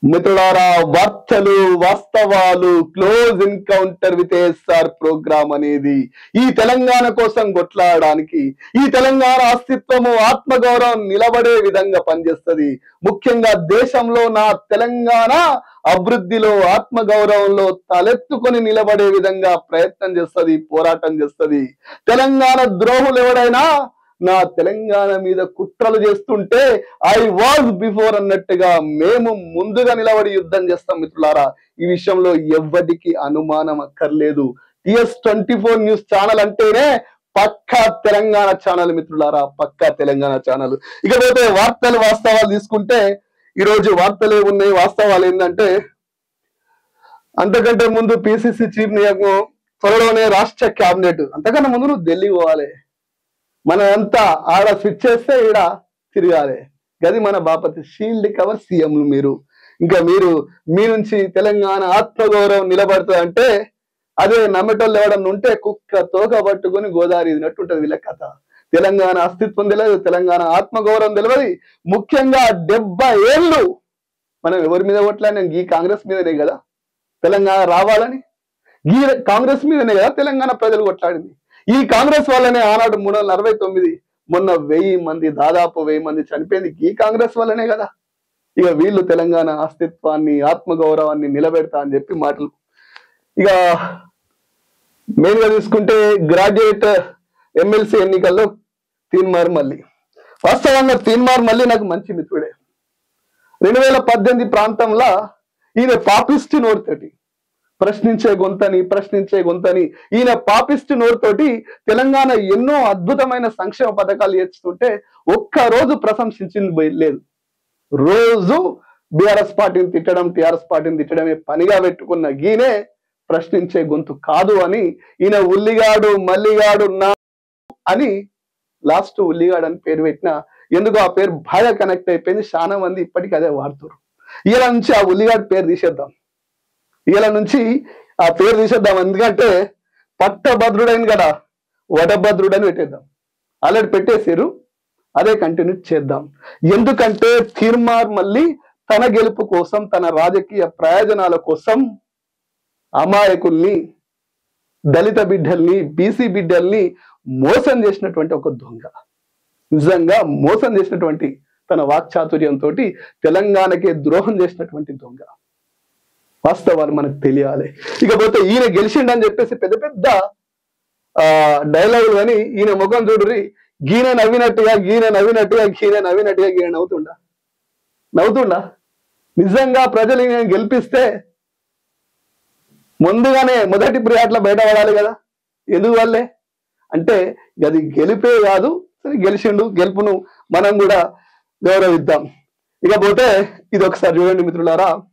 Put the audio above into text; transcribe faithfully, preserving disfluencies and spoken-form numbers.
మిత్రులారా, వార్తలు వాస్తవాలు close encounter with SR program అనేది ఈ తెలంగాణ కోసం కొట్లాడడానికి, ఈ తెలంగాణ అస్తిత్వము ఆత్మగౌరవం నిలబడే విధంగా పనిచేస్తుంది. ముఖ్యంగా దేశంలో నా తెలంగాణ అభివృద్ధిలో ఆత్మగౌరవంలో తలెత్తుకొని నిలబడే విధంగా ప్రయత్నం చేస్తుంది, పోరాటం చేస్తుంది. తెలంగాణ ద్రోహులు ఎవరైనా నా తెలంగాణ మీద కుట్రలు చేస్తుంటే ఐ వాజ్ బిఫోర్ అన్నట్టుగా మేము ముందుగా నిలబడి యుద్ధం చేస్తాం. మిత్రులారా, ఈ విషయంలో ఎవ్వరికి అనుమానం అక్కర్లేదు. TS twenty four news channel అంటేనే పక్కా తెలంగాణ ఛానల్ మిత్రులారా, పక్కా తెలంగాణ ఛానల్. ఇకపోతే వార్తలు వాస్తవాలు తీసుకుంటే ఈ రోజు వార్తలు ఏమున్నాయి, వాస్తవాలు ఏంటంటే, అంతకంటే ముందు పిసిసి చీఫ్ నియోగం, త్వరలోనే రాష్ట్ర క్యాబినెట్. అంతకన్నా ముందు నువ్వు ఢిల్లీ పోవాలి, మనం అంతా ఆడ స్విచ్ చేస్తే ఈడ తిరగాలి. గది మన బాపతి. షీల్డ్ కవర్ సీఎంలు మీరు. ఇంకా మీరు మీ నుంచి తెలంగాణ ఆత్మగౌరవం నిలబడుతుంది అంటే అదే నమ్మటోళ్ళు ఎవడన్నా ఉంటే కుక్క తోక పట్టుకొని గోదావరి ఇదినట్టు ఉంటుంది వీళ్ళ కథ. తెలంగాణ అస్తిత్వం తెలియదు, తెలంగాణ ఆత్మగౌరవం తెలియదు. ముఖ్యంగా డెబ్బై ఏళ్ళు మనం ఎవరి మీద కొట్లాడినాం? ఈ కాంగ్రెస్ మీదనే కదా తెలంగాణ రావాలని, ఈ కాంగ్రెస్ మీదనే కదా తెలంగాణ ప్రజలు కొట్లాడింది. ఈ కాంగ్రెస్ వల్లనే ఆనాడు మూడు వందల అరవై తొమ్మిది మొన్న వెయ్యి మంది దాదాపు వెయ్యి మంది చనిపోయింది ఈ కాంగ్రెస్ వల్లనే కదా. ఇక వీళ్ళు తెలంగాణ అస్తిత్వాన్ని ఆత్మగౌరవాన్ని నిలబెడతా అని చెప్పి మాటలు. ఇక మెయిన్ గా తీసుకుంటే గ్రాడ్యుయేట్ ఎమ్మెల్సీ ఎన్నికల్లో తీన్మార్ మల్లి. వాస్తవంగా తీన్మార్ మల్లి నాకు మంచి మిత్రుడే. రెండు వేల పద్దెనిమిది ప్రాంతంలో ఈయన పాపిస్ట్ నోరుతోటి ప్రశ్నించే గొంతని ప్రశ్నించే గొంతని ఈయన పాపిస్ట్ నోరుతోటి తెలంగాణ ఎన్నో అద్భుతమైన సంక్షేమ పథకాలు చేస్తుంటే ఒక్క రోజు ప్రశంసించింది లేదు. రోజు బీఆర్ఎస్ పార్టీని తిట్టడం, టిఆర్ఎస్ పార్టీని తిట్టడమే పనిగా పెట్టుకున్న గీనే ప్రశ్నించే గొంతు కాదు అని ఈయన ఉల్లిగాడు మల్లిగాడు నా అని లాస్ట్ ఉల్లిగాడు అని పేరు పెట్టిన. ఎందుకు ఆ పేరు బాగా కనెక్ట్ అయిపోయింది, చాలా మంది ఇప్పటికీ అదే వాడుతారు. ఇలా నుంచి ఆ ఉల్లిగాడు పేరు తీసేద్దాం, ఇలా నుంచి ఆ పేరు తీసేద్దాం. ఎందుకంటే పట్టభద్రుడైన కదా వడభద్రుడని పెట్టేద్దాం. ఆల్రెడీ పెట్టేసారు, అదే కంటిన్యూ చేద్దాం. ఎందుకంటే తీన్మార్ మల్లి తన గెలుపు కోసం, తన రాజకీయ ప్రయోజనాల కోసం అమాయకుల్ని, దళిత బిడ్డల్ని, బీసీ బిడ్డల్ని మోసం చేసినటువంటి ఒక దొంగ. నిజంగా మోసం చేసినటువంటి, తన వాక్చాతుర్యంతో తెలంగాణకే ద్రోహం చేసినటువంటి దొంగ. వాస్తవాలు మనకు తెలియాలి. ఇకపోతే ఈయన గెలిచిండని చెప్పేసి పెద్ద పెద్ద ఆ డైలాగులు కానీ ఈయన ముఖం చూడురి, గీన నవ్వినట్టుగా గీన నవ్వినట్టుగా గీన నవ్వినట్టుగా గీన నవ్వుతుండా నవ్వుతుండా నిజంగా ప్రజలు ఈయన గెలిపిస్తే ముందుగానే మొదటి ప్రియాట్ల బయటపడాలి కదా. ఎందుకు వల్లే అంటే అది గెలిపే కాదు, సరే గెలిచిండు, గెలుపును మనం కూడా గౌరవిద్దాం. ఇకపోతే ఇది ఒకసారి చూడండి మిత్రులారా.